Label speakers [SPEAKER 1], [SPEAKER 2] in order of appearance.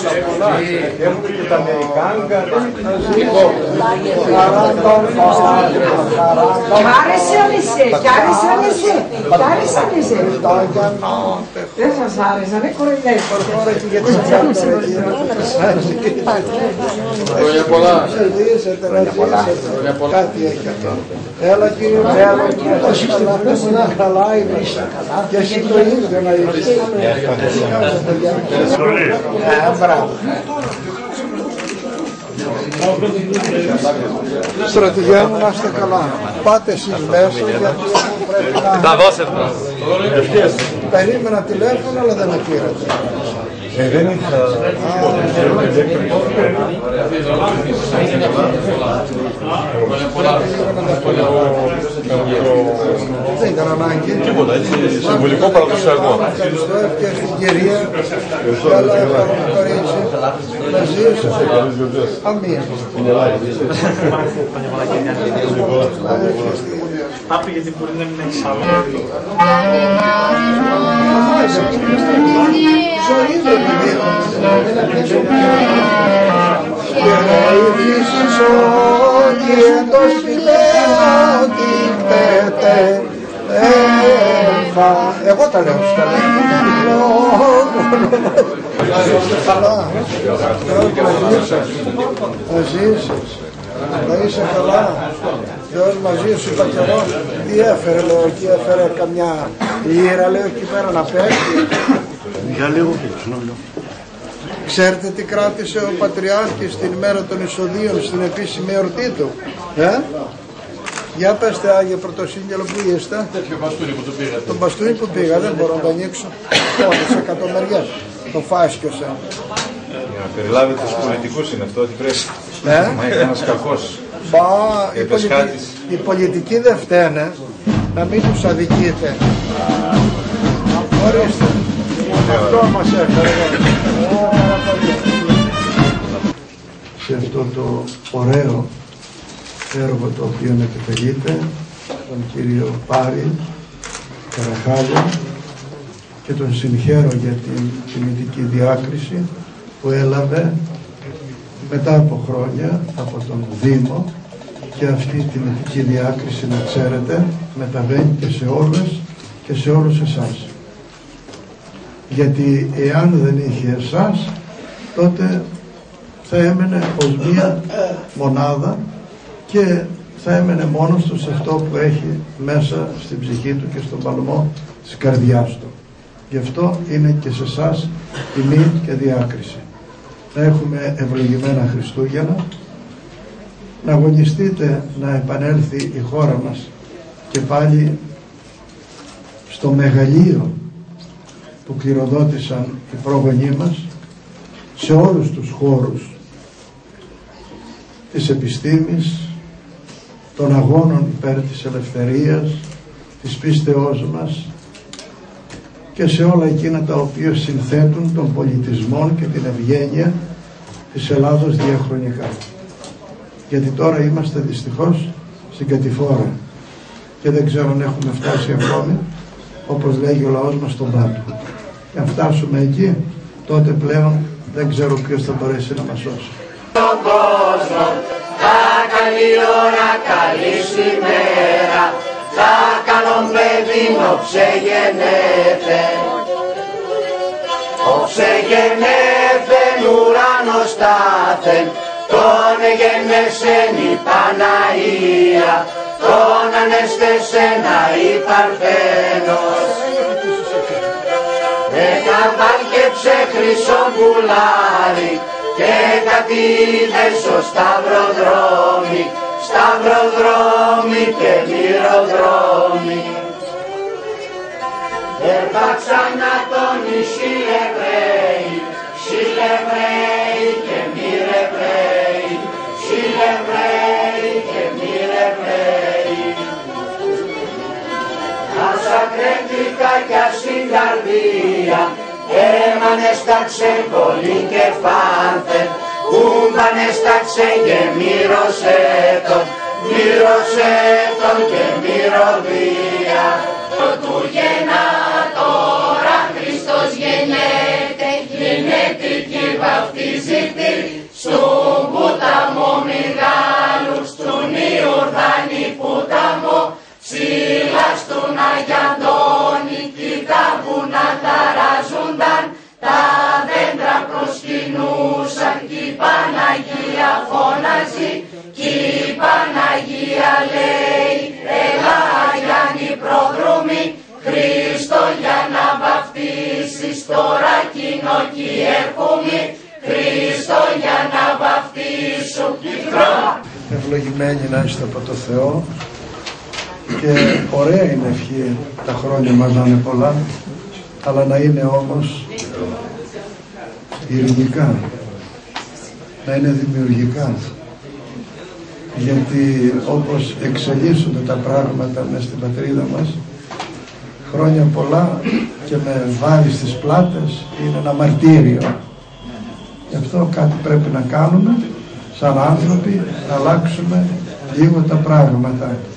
[SPEAKER 1] Έχουμε και τα Αμερικάνικα.
[SPEAKER 2] Άρεσε ο Νησί, κι άρεσε ο Νησί, κι άρεσε ο Νησί. Δεν σας άρεσε, δεν κοροϊδεύεις.
[SPEAKER 3] Χρόνια πολλά.
[SPEAKER 1] Κάτι έχει αυτό. Έλα κύριε, έλα κύριε, να καλά είμαστε. Και εσύ το ίδιο να είσαι. Μπράβο. Στρατηγέ μου, να είστε καλά. Πάτε εσείς μέσα γιατί πρέπει να...
[SPEAKER 3] Θα δώσετε.
[SPEAKER 1] Περίμενα τηλέφωνο αλλά δεν με πήρατε.
[SPEAKER 4] Δεν είχα...
[SPEAKER 1] Δεν ήταν ανάγκη.
[SPEAKER 4] Τίποτα, έτσι, συμβολικό παραδοσιακό.
[SPEAKER 1] Ευχαριστώ και στην κυρία. Καλά, ευχαριστώ κορίτσι. Να ζήσω. Αμήν.
[SPEAKER 5] Πάπη, γιατί μπορεί να μην έχεις άλλο.
[SPEAKER 1] Ζωή δεν είναι. Και ειδήσεις ότι εντός φιλέων την πετέλφα. Εγώ τα λέω στους καλά. Είστε καλά. Να ζήσεις. Να είσαι καλά. Θεός μαζί σου, είπα κι εγώ. Τι έφερε, λέω, εκεί έφερε καμιά λύρα, λέω, εκεί πέρα να πέφτει.
[SPEAKER 4] Για λίγο συγγνώμη.
[SPEAKER 1] Ξέρετε τι κράτησε ο Πατριάρχης την ημέρα των εισοδείων στην επίσημη εορτή του. Για πέστε Άγιε Πρωτοσύγγελο, που είστε.
[SPEAKER 3] Τέτοιο μπαστούνι που του πήγατε.
[SPEAKER 1] Το μπαστούνι που πήγα, δεν μπορώ να το ανοίξω. Όλες εκατομμυριές. Το φάσκιωσα.
[SPEAKER 4] Για να περιλάβετε τους πολιτικούς είναι αυτό, ότι πρέπει. Μα είναι ένας κακός.
[SPEAKER 1] Οι πολιτικοί δεν φταίνε, να μην τους αδικείτε. Ορίστε. Αυτό μας έφερε. Σε αυτό το ωραίο έργο το οποίο επιτελείται, τον κύριο Πάρη Καραχάλια, και τον συγχαίρω για την τιμητική διάκριση που έλαβε μετά από χρόνια από τον Δήμο, και αυτή η τιμητική διάκριση, να ξέρετε, μεταβαίνει και σε όλες και σε όλους εσάς. Γιατί εάν δεν είχε εσάς, τότε θα έμενε ως μία μονάδα και θα έμενε μόνος του σε αυτό που έχει μέσα στην ψυχή του και στον παλμό της καρδιάς του. Γι' αυτό είναι και σε εσάς τιμή και διάκριση. Να έχουμε ευλογημένα Χριστούγεννα, να αγωνιστείτε να επανέλθει η χώρα μας και πάλι στο μεγαλείο που κληροδότησαν οι πρόγονοί μας, σε όλους τους χώρους της επιστήμης, των αγώνων υπέρ της ελευθερίας, της πίστεώς μας και σε όλα εκείνα τα οποία συνθέτουν τον πολιτισμό και την ευγένεια της Ελλάδος διαχρονικά. Γιατί τώρα είμαστε δυστυχώς στην κατηφόρα και δεν ξέρω αν έχουμε φτάσει ακόμη, όπως λέγει ο λαός μας, στον πάτο. Και αν φτάσουμε εκεί, τότε πλέον δεν ξέρω ποιος θα μπορέσει να μας σώσει.
[SPEAKER 6] Τον κόσμο θα καλή ώρα, καλή σήμερα, θα καλόν παιδίνο ψεγενέθεν. Ο ψεγενέθεν ουρανός τάθεν, τον εγενέσεν η Παναία, τον ανέστεσεν η Παρθένος. Εκαπάρκεψε χρυσό πουλάρι και κατήδε στο σταυροδρόμι, σταυροδρόμι και μυροδρόμι. Ερπάξανα τον Ισιλεβραίοι, Σιλεβραίοι και μυρεβραίοι, Σιλεβραίοι και μυρεβραίοι. Ασακρέντικα κι στην καρδία, έμανεσταξε πολύ και φάνθεν, ούμπανεσταξε και μύρωσε τον και μυρωδία. Του γεννά τώρα Χριστός γεννέται, γεννέτικη βαφτίζει κτήρ, στον ποταμό μεγάλου, στον Ιορδάνη ποταμό, ψηλά στον Άγιο Αντώνη, κι τα βουνά ταράζονταν, τα δέντρα προσκυνούσαν, κι η Παναγία φώναζε, κι η Παναγία λέει, έλα Γιάννη πρόδρομη, Χριστό για να βαφτίσεις, τώρα κοινό κι έρχομαι, Χριστό για να βαφτίσω Κύπρο.
[SPEAKER 1] Ευλογημένοι να είστε από το Θεό και ωραία είναι ευχή τα χρόνια μας να είναι πολλά, αλλά να είναι όμως ειρηνικά, να είναι δημιουργικά, γιατί όπως εξελίσσονται τα πράγματα μες στην πατρίδα μας, χρόνια πολλά και με βάρη στις πλάτες είναι ένα μαρτύριο. Γι' αυτό κάτι πρέπει να κάνουμε σαν άνθρωποι, να αλλάξουμε λίγο τα πράγματα.